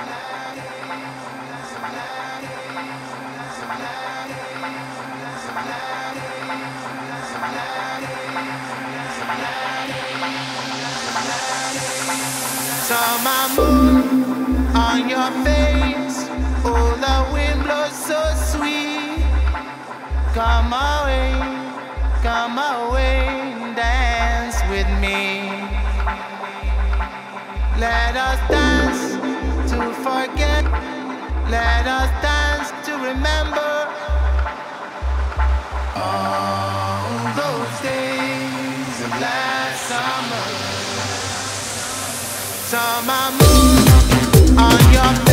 Summer moon on your face, oh, the wind blows so sweet. Come away, dance with me. Let us dance to forget, let us dance to remember all those days of last summer. Summer moon on your face.